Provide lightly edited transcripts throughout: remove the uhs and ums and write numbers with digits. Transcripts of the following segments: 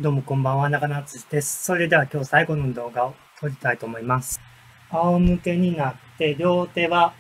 どうもこんばんは、中野敦です。それでは今日最後の動画を撮りたいと思います。仰向けになって両手は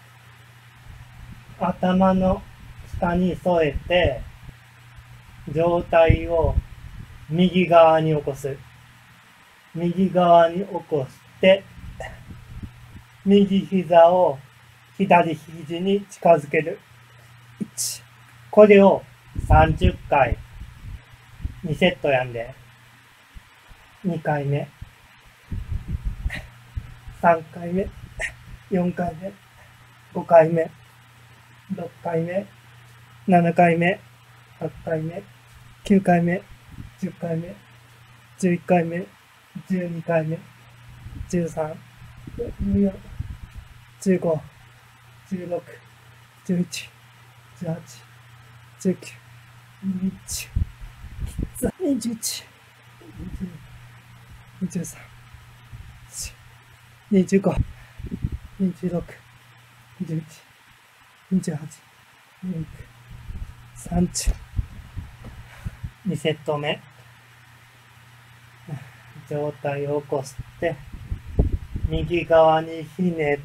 頭の下に添えて上体を右側に起こす。右側に起こして右膝を左肘に近づける。1。これを30回2セットやんで。2回目。3回目、4回目、5回目、6回目、7回目、8回目、9回目、10回目、11回目、12回目、13、14、15、16、11、18、19、20、21、22、23、25、26、27、28、29、30。2セット目。上体を起こして、右側にひねって、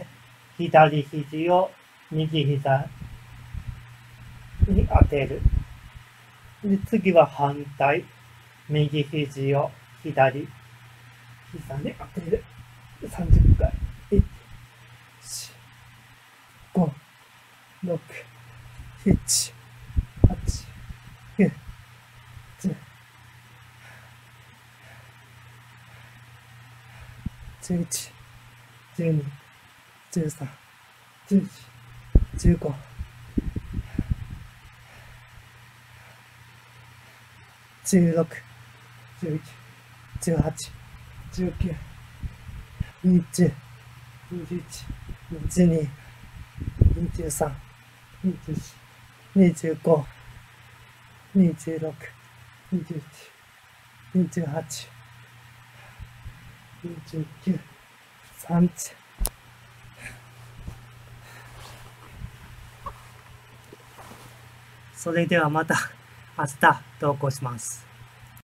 左肘を右膝に当てる。で、次は反対。右肘を左膝に当てる。30回。1、4、5、6、7、8、9、10、11、12、13、14、15、16、11、18、19、20、21、22、23、24、25、26、27、28、29、30。それではまた明日投稿します。